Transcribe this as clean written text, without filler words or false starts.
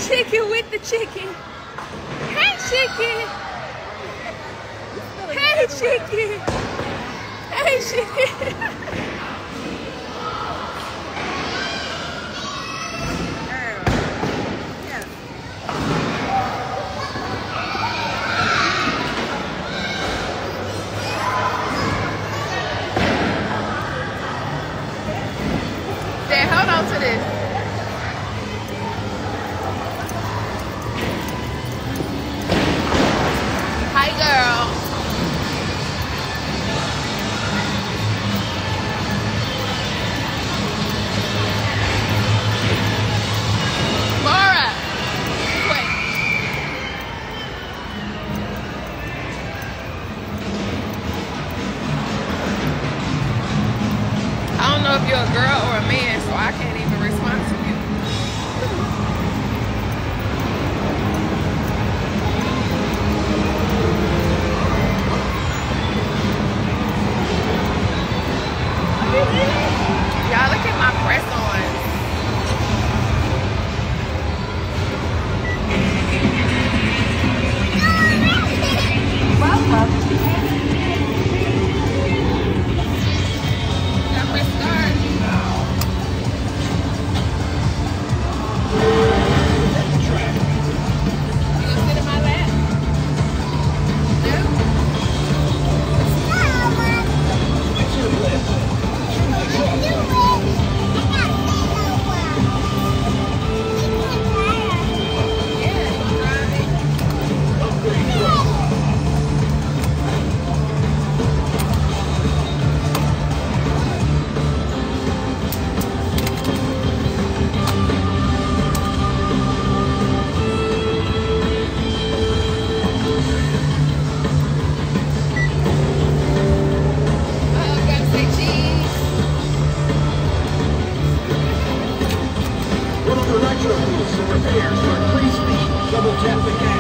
chicken with the chicken. Hey, chicken. Hey, chicken. Hey, chicken. Dad, hold on to this. Hi, girl. Laura. Wait. I don't know if you're a girl or a man, so I can't even respond to you. Y'all look at my press on. Got press start. You gonna sit in my lap? No? Repairs, please speed. Double tap the gas.